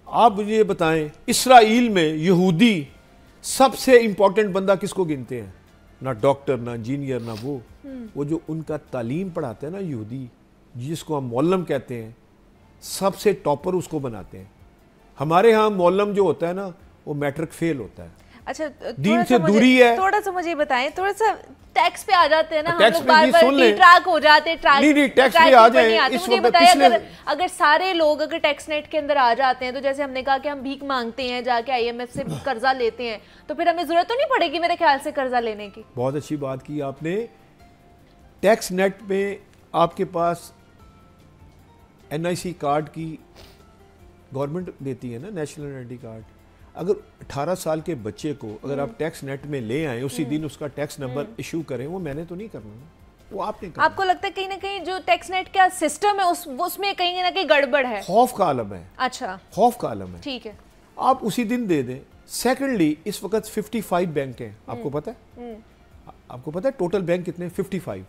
آپ مجھے یہ بتائیں اسرائیل میں یہودی سب سے امپورٹنٹ بندہ کس کو گنتے ہیں؟ نہ ڈاکٹر، نہ انجینئر، نہ وہ جو ان کا تعلیم پڑھاتے ہیں نا یہودی، جس کو ہم معلم کہتے ہیں، سب سے ٹاپر اس کو بناتے ہیں. ہمارے ہاں معلم جو ہوتا ہے نا وہ میٹرک فیل ہوتا ہے. اچھا دین سے دوری ہے. تھوڑا سا مجھے بتائیں، تھوڑا سا ٹیکس پہ آ جاتے ہیں نا ہم لوگ، بار بار ٹی ٹریک ہو جاتے ہیں. نہیں ٹیکس پہ آ جائیں. مجھے بتائیں اگر سارے لوگ اگر ٹیکس نیٹ کے اندر آ جاتے ہیں تو جیسے ہم نے کہا کہ ہم بھیک مانگتے ہیں، جا کے آئی ایم ایف سے قرضہ لیتے ہیں، تو پھر ہمیں ضرورت تو نہیں پڑے گی میرے خیال سے قرضہ لینے کی. بہت اچھی بات کی آپ نے. ٹیکس نیٹ میں آپ کے پاس این آئی سی کارڈ کی گورنمنٹ دیتی ہے نا، نیشنل آئیڈینٹی کارڈ. اگر 18 سال کے بچے کو اگر آپ ٹیکس نیٹ میں لے آئیں، اسی دن اس کا ٹیکس نمبر ایشو کریں، وہ میں نے تو نہیں کرنا نا، وہ آپ نے کرنا. آپ کو لگتا ہے کہیں نہ کہیں جو ٹیکس نیٹ کا سسٹم ہے اس میں کہیں نہ کہیں گڑبڑ ہے؟ خوف کا عالم ہے. اچھا خوف کا عالم ہے. ٹھیک ہے، آپ اسی دن دے دیں. سیکنڈلی اس وقت 55 بینک ہیں. آپ کو پتہ ہے؟ آپ کو پتہ ہے ٹوٹل بینک کتنے؟ 55.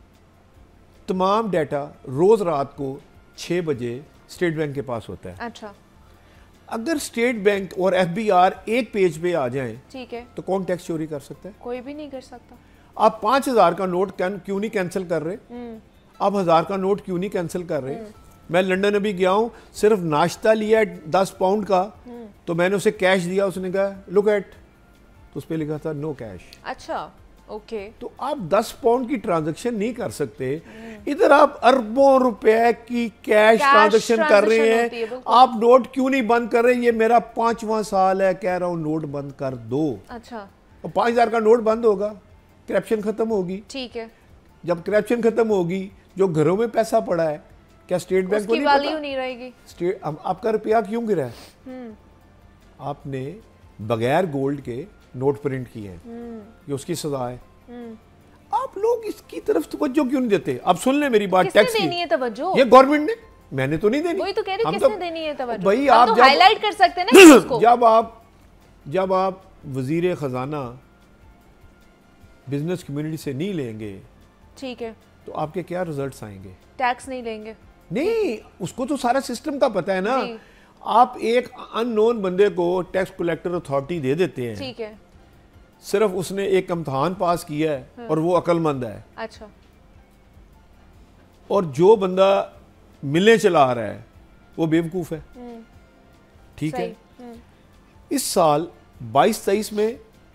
تمام ڈیٹا روز رات کو 6 بجے اسٹیٹ بینک کے پاس ہوتا ہے. اچھا اگر اسٹیٹ بینک اور ایف بی آر ایک پیج پہ آ جائیں ٹھیک ہے تو کون ٹیکس چوری کر سکتا ہے؟ کوئی بھی نہیں کر سکتا. آپ 5000 کا نوٹ کیوں نہیں کینسل کر رہے؟ آپ 1000 کا نوٹ کیوں نہیں کینسل کر رہے؟ میں لنڈن ابھی گیا ہوں، صرف ناشتہ لیا 10 پاؤنڈ کا، تو میں نے اسے کیش دیا، اس نے کہا لک ایٹ، تو اس پہ لکھا تھا نو کیش. اچھا اوکے. تو آپ 10 پاؤنڈ کی ٹرانزیکشن نہیں کر سکتے، ادھر آپ اربوں روپے کی کیش ٹرانزیکشن کر رہے ہیں. آپ نوٹ کیوں نہیں بند کر رہے؟ یہ میرا 5واں سال ہے کہہ رہا ہوں نوٹ بند کر دو. اچھا 5000 کا نوٹ بند ہوگا، کرپشن ختم ہوگی. ٹھیک ہے. جب کرپشن ختم ہوگی، جو گھروں میں پیسہ پڑا ہے، کیا اسٹیٹ بینک کو نہیں پتا؟ ویلیو نہیں رہے گی. آپ کا روپیہ کیوں گرا ہے؟ آپ نے بغیر گولڈ کے نوٹ پرنٹ کیے ہیں، یہ اس کی سزا ہے. آپ لوگ اس کی طرف توجہ کیوں نہیں دیتے؟ اب سن لیں میری بات. ٹیکس کی دینی ہے توجہ، یہ گورنمنٹ نے، میں نے تو نہیں دینی. وہی تو کہہ رہی کس نے دینی ہے توجہ؟ بھائی آپ تو ہائی لائٹ کر سکتے ہیں نا اس کو. جب آپ وزیر خزانہ بزنس کمیونٹی سے نہیں لیں گے، ٹھیک ہے، تو آپ کے کیا ریزلٹس آئیں گے؟ ٹیکس نہیں لیں گے. نہیں، اس کو تو سارا سسٹم کا پتہ ہے نا. آپ ایک ان نون بندے کو ٹیکس کلیکٹر اتھارٹی دے دیتے ہیں، ٹھیک ہے، صرف اس نے ایک امتحان پاس کیا ہے اور وہ عقل مند ہے. اچھا. اور جو بندہ ملیں چلا رہا ہے وہ بیوقوف ہے. ٹھیک ہے. اس سال 22-23 میں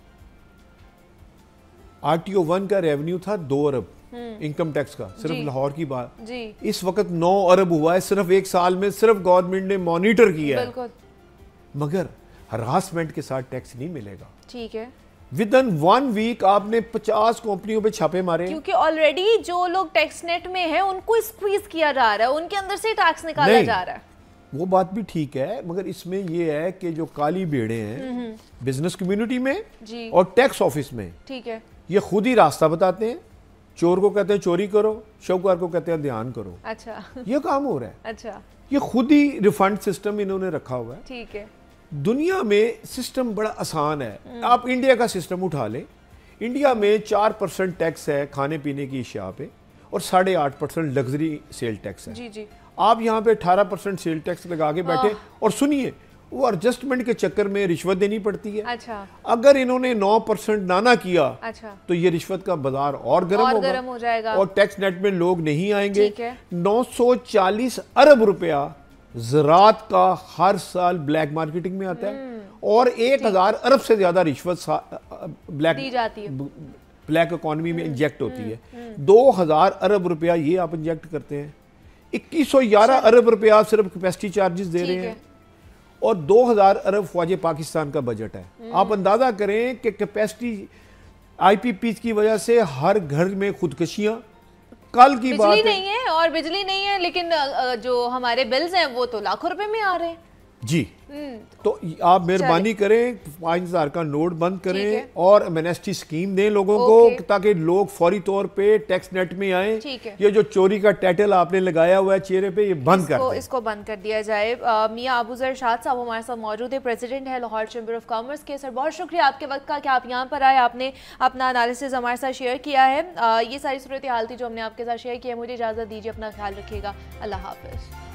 آر ٹی او 1 کا ریونیو تھا 2 ارب انکم ٹیکس کا، صرف لاہور کی بات. اس وقت 9 ارب ہوا ہے صرف ایک سال میں، صرف گورنمنٹ نے مانیٹر کیا ہے. مگر ہراسمنٹ کے ساتھ ٹیکس نہیں ملے گا. ٹھیک ہے. ودن 1 ویک آپ نے 50 کمپنیوں پہ چھاپے مارے، کیونکہ آلریڈی جو لوگ ٹیکس نیٹ میں ہیں ان کو اسکویز کیا جا رہا ہے، ان کے اندر سے ٹیکس نکالا جا رہا ہے. وہ بات بھی ٹھیک ہے، مگر اس میں یہ ہے کہ جو کالی بھیڑیں ہیں بزنس کمیونٹی میں اور ٹیکس آفس میں، ٹھیک ہے، یہ خود ہی راستہ بتاتے ہیں. چور کو کہتے ہیں چوری کرو، شوکار کو کہتے ہیں دھیان کرو. اچھا یہ کام ہو رہا ہے. اچھا. یہ خود ہی ریفنڈ سسٹم انہوں نے رکھا ہوا ہے. ٹھیک ہے. دنیا میں سسٹم بڑا آسان ہے. آپ انڈیا کا سسٹم اٹھا لیں، انڈیا میں 4% ٹیکس ہے کھانے پینے کی اشیاء پہ اور 8.5% لگژری سیل ٹیکس ہے. جی جی. آپ یہاں پہ 18% سیل ٹیکس لگا کے بیٹھے اور سنیے وہ ایڈجسٹمنٹ کے چکر میں رشوت دینی پڑتی ہے. اچھا. اگر انہوں نے 9% نہ کیا تو یہ رشوت کا بازار اور گرم ہو جائے گا اور ٹیکس نیٹ میں لوگ نہیں آئیں گے. 940 ارب روپیہ زراعت کا ہر سال بلیک مارکیٹنگ میں آتا ہے اور 1000 ارب سے زیادہ رشوت بلیک اکانومی میں انجیکٹ ہوتی ہے. 2000 ارب روپیہ یہ آپ انجیکٹ کرتے ہیں. 2111 ارب روپیہ آپ صرف کیپیسٹی چارجز دے رہے ہیں اور 2000 ارب خواجہ پاکستان کا بجٹ ہے. آپ اندازہ کریں کہ کیپیسٹی آئی پی پی کی وجہ سے ہر گھر میں خودکشیاں. کل کی بات بجلی نہیں ہے اور بجلی نہیں ہے لیکن جو ہمارے بلز ہیں وہ تو لاکھوں روپے میں آ رہے ہیں. جی تو آپ مہربانی کریں 5000 کا نوٹ بند کریں اور امنیسٹی سکیم دیں لوگوں کو تاکہ لوگ فوری طور پہ ٹیکس نیٹ میں آئیں. یہ جو چوری کا ٹائٹل آپ نے لگایا ہوا ہے چہرے پہ یہ بند کر دیں. اس کو بند کر دیا جائے. میاں ابوذر شاد صاحب ہمارے ساتھ موجود ہے، پریزیڈنٹ ہے لاہور چیمبر آف کامرس کے. سر بہت شکریہ آپ کے وقت کا کہ آپ یہاں پر آئے، آپ نے اپنا انالیسز ہمارے ساتھ شیئر کیا ہے. یہ ساری صورتحال تھی جو ہم نے آپ کے ساتھ شیئر کی ہے. مجھے اجازت دیجیے، اپنا خیال رکھیے گا. اللہ حافظ.